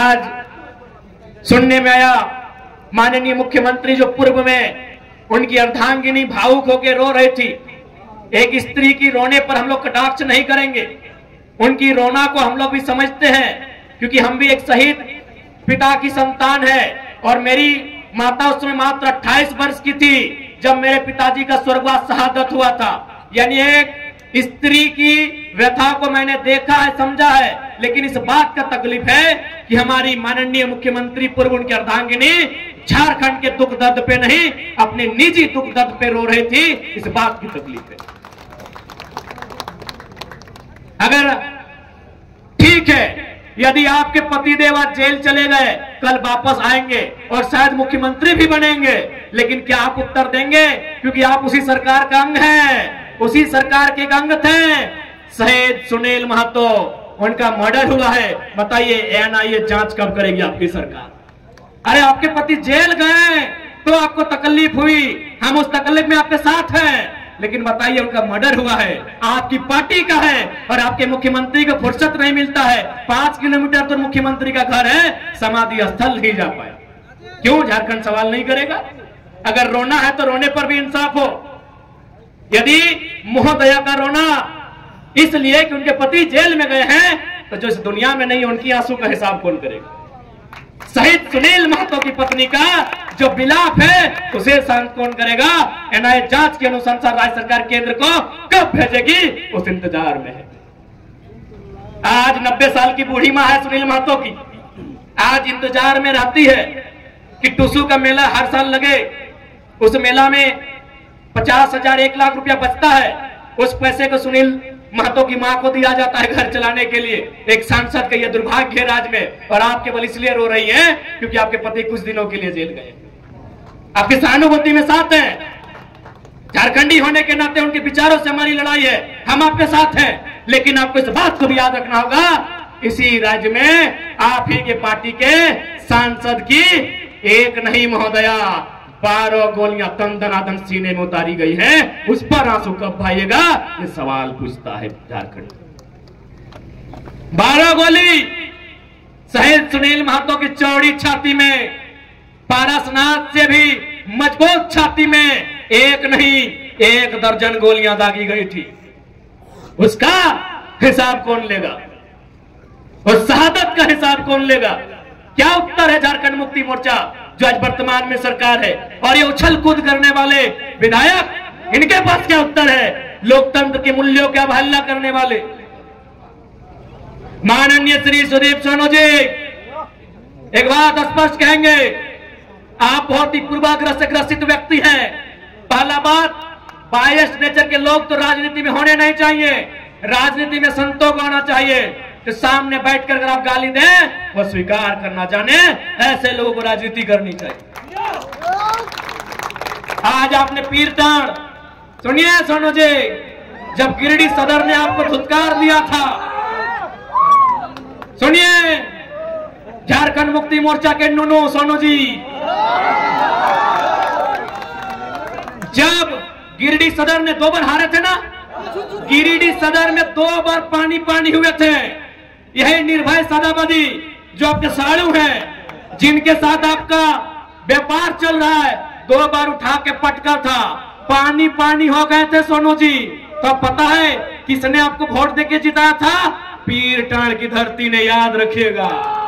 आज सुनने में आया माननीय मुख्यमंत्री जो पूर्व में उनकी अर्धांगिनी भावुक होकर रो रही थी। एक स्त्री की रोने पर हम लोग कटाक्ष नहीं करेंगे, उनकी रोना को हम लोग भी समझते हैं, क्योंकि हम भी एक शहीद पिता की संतान है। और मेरी माता उस समय मात्र 28 वर्ष की थी जब मेरे पिताजी का स्वर्गवास शहादत हुआ था। यानी एक स्त्री की व्यथा को मैंने देखा है, समझा है, लेकिन इस बात का तकलीफ है कि हमारी माननीय मुख्यमंत्री पूर्व उनकी अर्धांगिनी झारखंड के दुख दर्द पे नहीं, अपने निजी दुख दर्द पे रो रही थी। इस बात की तकलीफ है। अगर ठीक है, यदि आपके पतिदेव आज जेल चले गए, कल वापस आएंगे और शायद मुख्यमंत्री भी बनेंगे, लेकिन क्या आप उत्तर देंगे? क्योंकि आप उसी सरकार का अंग हैं, उसी सरकार के अंग थे। शहीद सुनील महतो, उनका मर्डर हुआ है। बताइए एनआईए जांच कब करेगी आपकी सरकार? अरे आपके पति जेल गए तो आपको तकलीफ हुई, हम उस तकलीफ में आपके साथ हैं, लेकिन बताइए उनका मर्डर हुआ है, आपकी पार्टी का है, और आपके मुख्यमंत्री को फुर्सत नहीं मिलता है। 5 किलोमीटर तो मुख्यमंत्री का घर है, समाधि स्थल नहीं जा पाए। क्यों झारखंड सवाल नहीं करेगा? अगर रोना है तो रोने पर भी इंसाफ हो। यदि महोदया का रोना इसलिए कि उनके पति जेल में गए हैं, तो जो इस दुनिया में नहीं, उनकी आंसू का हिसाब कौन करेगा? शहीद सुनील महतो की पत्नी का जो विलाप है, उसे शांत कौन करेगा? एनआईए जांच की अनुशंसा राज्य सरकार केंद्र को कब भेजेगी, उस इंतजार में है। आज 90 साल की बूढ़ी मां है सुनील महतो की, आज इंतजार में रहती है कि टुसू का मेला हर साल लगे। उस मेला में 50,000 1 लाख रुपया बचता है, उस पैसे को सुनील महतो की मां को दिया जाता है घर चलाने के लिए। एक सांसद का यह दुर्भाग्य है राज्य में, और आप केवल इसलिए रो रही हैं क्योंकि आपके पति कुछ दिनों के लिए जेल गए। आपकी सहानुभूति में साथ हैं, झारखंडी होने के नाते उनके विचारों से हमारी लड़ाई है, हम आपके साथ हैं। लेकिन आपको इस बात को भी याद रखना होगा, इसी राज्य में आप ही के पार्टी के सांसद की एक नहीं महोदया 12 गोलियां तन दनादन सीने में उतारी गई हैं। उस पर आंसू कब भाइएगा, ये सवाल पूछता है झारखंड। 12 गोली शहीद सुनील महतो की चौड़ी छाती में, पारसनाथ से भी मजबूत छाती में एक नहीं 1 दर्जन गोलियां दागी गई थी। उसका हिसाब कौन लेगा? उस शहादत का हिसाब कौन लेगा? क्या उत्तर है झारखंड मुक्ति मोर्चा जो आज वर्तमान में सरकार है, और ये उछल कूद करने वाले विधायक, इनके पास क्या उत्तर है? लोकतंत्र के मूल्यों की अवहेलना करने वाले माननीय श्री सुदीप सोनू जी एक बात स्पष्ट कहेंगे, आप बहुत ही पूर्वाग्रह से ग्रसित व्यक्ति हैं। पहला बात, बायस नेचर के लोग तो राजनीति में होने नहीं चाहिए, राजनीति में संतों को आना चाहिए। तो सामने बैठकर अगर आप गाली दें, वो स्वीकार करना जाने, ऐसे लोगों को राजनीति करनी चाहिए। आज आपने पीरटाण, सुनिए सोनू जी, जब गिरिडीह सदर ने आपको धुतकार दिया था, सुनिए झारखंड मुक्ति मोर्चा के नुनू सोनू जी, जब गिरिडीह सदर ने 2 बार हारे थे ना, गिरिडीह सदर में 2 बार पानी पानी हुए थे। यही निर्भय सदाबदी जो आपके साड़ू हैं, जिनके साथ आपका व्यापार चल रहा है, 2 बार उठा के पटका था, पानी पानी हो गए थे सोनू जी। तो पता है किसने आपको वोट देके जिताया था? पीरटाण की धरती ने, याद रखिएगा।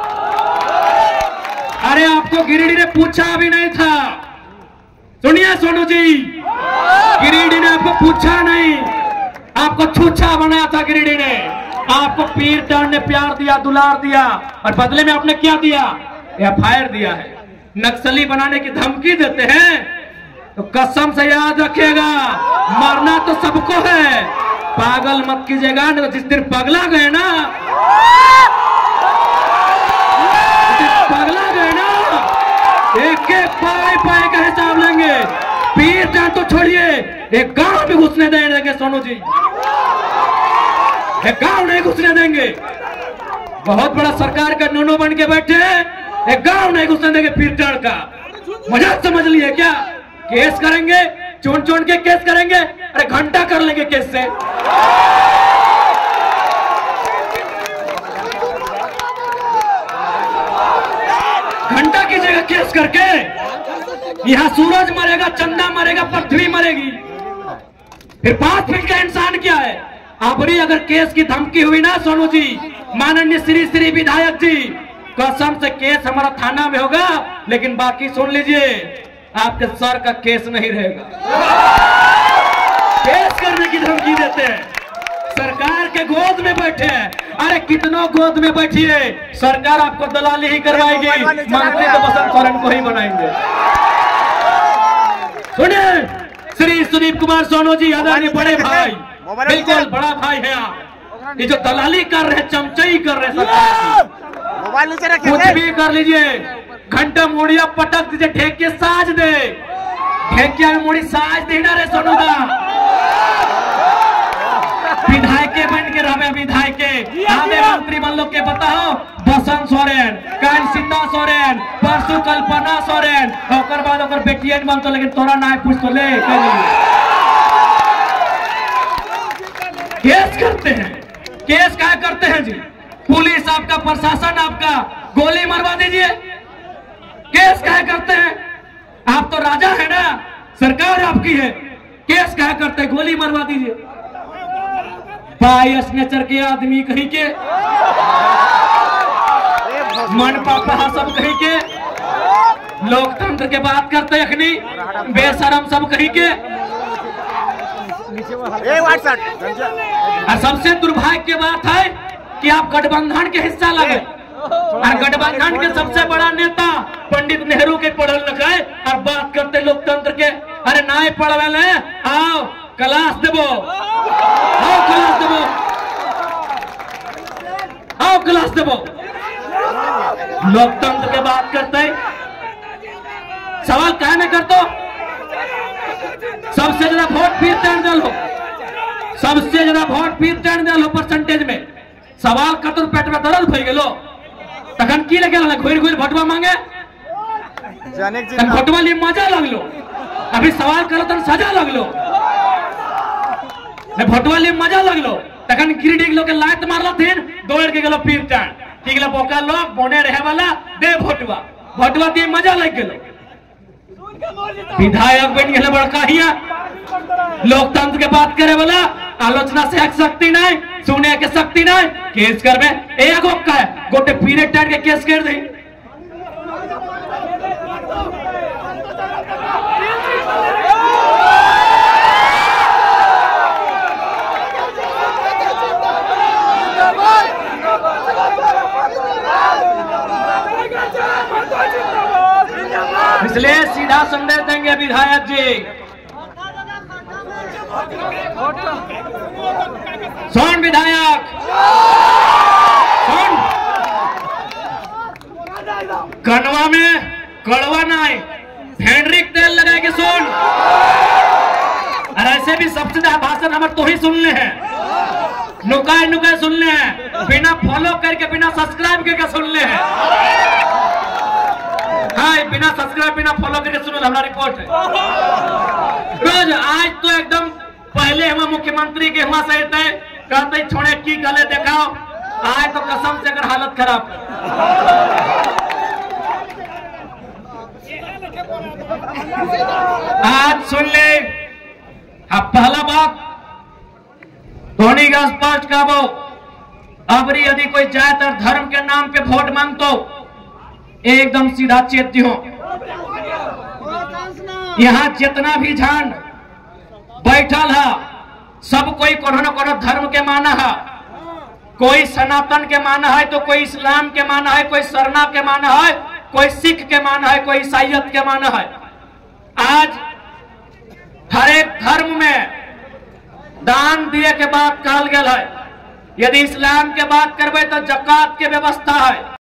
अरे आपको गिरिडीह ने पूछा भी नहीं था, सुनिए सोनू जी, गिरिडीह ने आपको पूछा नहीं, आपको छूछा बनाया था गिरिडीह ने। आपको पीरटाण ने प्यार दिया, दुलार दिया, और बदले में आपने क्या दिया? एफआईआर दिया है। नक्सली बनाने की धमकी देते हैं तो कसम से याद रखिएगा, मरना तो सबको है, पागल मत कीजिएगा। जिस दिन पगला गए ना, पगला गए ना, एक एक पाए का हिसाब लेंगे। पीरटाण तो छोड़िए, एक गांव भी घुसने देंगे सोनू जी, एक गांव नहीं घुसने देंगे। बहुत बड़ा सरकार का नोनो बन के बैठे, एक गांव नहीं घुसने देंगे पीरटाण का। मजाक समझ लिए क्या? केस करेंगे, चुन चुन के केस करेंगे, अरे घंटा कर लेंगे केस से। घंटा कीजिएगा केस करके। यहाँ सूरज मरेगा, चंदा मरेगा, पृथ्वी मरेगी, फिर 5 फीट का इंसान क्या है? आपरी अगर केस की धमकी हुई ना सोनू जी, माननीय श्री विधायक जी, कसम से केस हमारा थाना में होगा, लेकिन बाकी सुन लीजिए, आपके सर का केस नहीं रहेगा। केस करने की धमकी देते हैं, सरकार के गोद में बैठे हैं। अरे कितनों गोद में बैठिए, सरकार आपको दलाली ही करवाएगी, मंत्री तो बसंत सोरेन को ही बनाएंगे। सुनिए, श्री सुदीप कुमार सोनू जी, आदरणीय बड़े भाई, बिल्कुल बड़ा भाई है आप। ये जो दलाली कर रहे, चमचाई कर रहे सरकार, कुछ भी कर लीजिए, घंटा मुड़िया पटक दीजिए, ठेके साज दे, ठेकिया में मुड़ी साज देना रे सोनू दा। विधायक बन के रहे, विधायक हमें मंत्री बन लो के बताओ, बसंत सोरेन, कांसिता सोरेन, परसु कल्पना सोरेन, और बाद ओकर बेटियन बनतो, लेकिन तोरा ना पूछ तो ले केस करते हैं। केस क्या करते हैं जी? पुलिस आपका, प्रशासन आपका, गोली मरवा दीजिए। केस क्या करते हैं? आप तो राजा है ना, सरकार आपकी है, केस क्या करते हैं? गोली मरवा दीजिए। बायस नेचर के आदमी कहीं के, मन पापा सब कहीं के, लोकतंत्र के बात करते अखनी, बेशरम सब कहीं के। और सबसे दुर्भाग्य की बात है कि आप गठबंधन के हिस्सा लगे, और गठबंधन के सबसे बड़ा नेता पंडित नेहरू के पढ़ल लिखे, और बात करते लोकतंत्र के। अरे ना पढ़वे, आओ क्लास देवो, आओ क्लास देवो, आओ क्लास देवो। लोकतंत्र के बात करते, सवाल क्या नहीं करते? सबसे ज्यादा वोट फिर दल हो, सबसे ज्यादा वोट फिर दल हो परसेंटेज में। सवाल कर तो पेट में दर्द भई गेलो, तखन की लगे घुर घुर भोटवा मांगे, भोटवा लिए मजा लगलो, अभी सवाल करो तो सजा लगलो, भोटवा लिए मजा लगलो, तखन गिरिडीह लोग के लात मारला थीन, दौड़ के गेलो फिर टाण की गेलो, बोका लोग बोने रहे वाला दे भोटवा, भोटवा दिए मजा लग गेलो। विधायक बन गए बड़का हिया, लोकतंत्र के बात करे वाला, आलोचना से शक्ति नहीं, सुने के शक्ति नहीं, केस करबे एक का है, गोटे पीरियड टाइम के केस कर दी। इसलिए सीधा संदेश देंगे विधायक जी, सुन विधायक, सुन, कनवा में कड़वा नहीं, फेंड्रिक तेल लगा के सुन। और ऐसे भी सबसे ज्यादा भाषण हमारे तो ही सुनने हैं, नुकाए नुकाए सुनने हैं, बिना फॉलो करके, बिना सब्सक्राइब करके सुनने हैं। हाँ, बिना सब्सक्राइब, बिना फॉलो करके सुनो, हमारा रिपोर्ट है रोज। आज तो एकदम पहले हम मुख्यमंत्री के हुआ सही थे, कहते छोड़े की गले देखाओ, आज तो कसम से अगर हालत खराब। आज सुन ले, अब पहला बात धोनी का स्पष्ट काबो, अबरी यदि कोई जात और धर्म के नाम पे वोट मांगतो, एकदम सीधा चेती हो। यहाँ जितना भी झंड बैठल है, सब कोई कोनो न कोनो धर्म के माना है, कोई सनातन के माना है, तो कोई इस्लाम के माना है, कोई सरना के माना है, कोई सिख के माना है, कोई ईसाईयत के माना है। आज हर एक धर्म में दान दिए के बात कहल गया है। यदि इस्लाम के बात करबे तो जकात के व्यवस्था है।